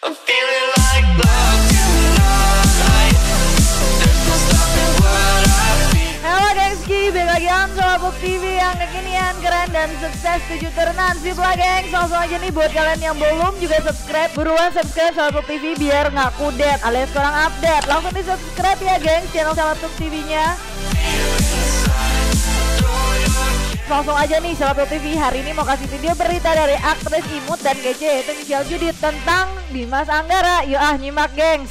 I'm feeling like love tonight. There's no stopping what I feel. Halo gengski, balik lagi sama Pop TV yang kekinian, keren dan sukses 7 turunan. Sip lah gengs, langsung aja nih buat kalian yang belum juga subscribe. Buruan subscribe sama Pop TV biar nggak kudet alias kurang update. Langsung di subscribe ya gengs channel sama Pop TV-nya. Langsung aja nih Pop TV hari ini mau kasih video berita dari aktris imut dan kece yaitu Michelle Judith tentang Dimas Anggara. Yuk nyimak gengs.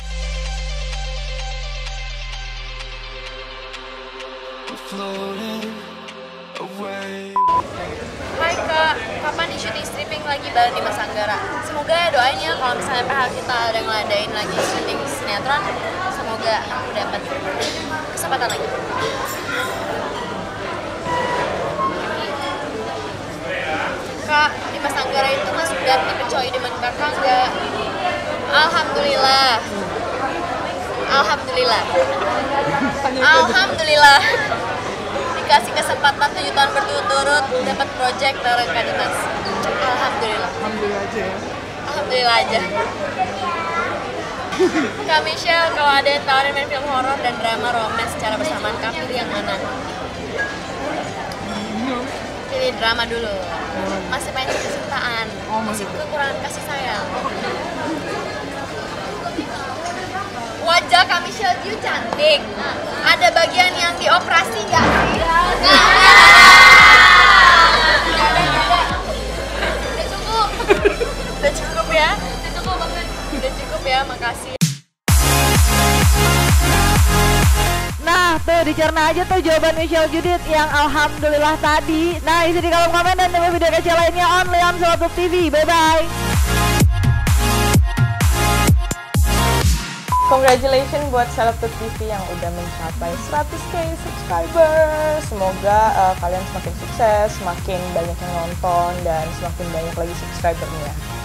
Floating away. Hai Kak, kapan nih syuting stripping lagi bareng Dimas Anggara? Semoga ya doain ya kalau misalnya PH kita ada ngeladain lagi syuting sinetron, semoga aku dapat kesempatan lagi. Kak, Dimas Anggara itu masuk ganti Pecoy Demen Kakak nggak? Alhamdulillah. Alhamdulillah. Alhamdulillah. Dikasih kesempatan 7 tahun berturut-turut dapat project bareng Kak Dimas. Alhamdulillah. Alhamdulillah aja ya. Alhamdulillah aja. Kak Michelle, kalau ada yang tawarin main film horor dan drama romance secara bersamaan, Kak pilih yang mana? Pilih drama dulu. Masih pengen cinta-cintaan. Masih kekurangan kasih sayang. Wajah Kak Michelle Jiu cantik. Ada bagian yang dioperasi nggak sih? Udah cukup. Udah cukup ya. Udah cukup banget. Udah cukup ya. Makasih. Nah tuh dicerna aja tuh jawaban Michelle Judith yang alhamdulillah tadi. Nah isi di kolom komen dan tunggu video kece lainnya only on Pop TV. Bye bye. Congratulations buat Pop TV yang udah mencapai 100k subscriber. Semoga kalian semakin sukses, semakin banyak yang nonton dan semakin banyak lagi subscribernya.